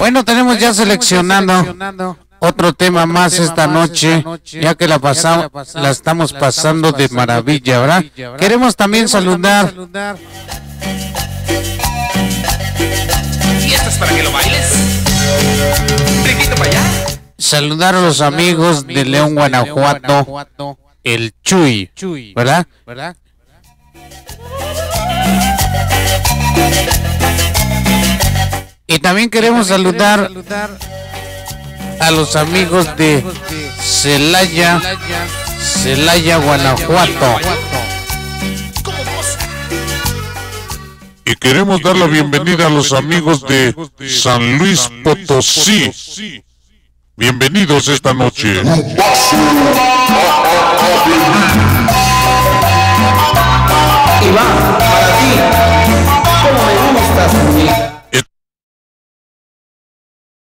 Bueno, tenemos ya seleccionando otro tema más esta noche, ya que la estamos pasando de maravilla, ¿verdad? Queremos también saludar. Y esto es para que lo bailes. Riquito para allá. Saludar a los amigos de León, Guanajuato, el Chuy, ¿verdad? Y también queremos saludar a los amigos de Celaya, Guanajuato. Y queremos dar la bienvenida a los amigos de San Luis Potosí. Bienvenidos esta noche. Y va.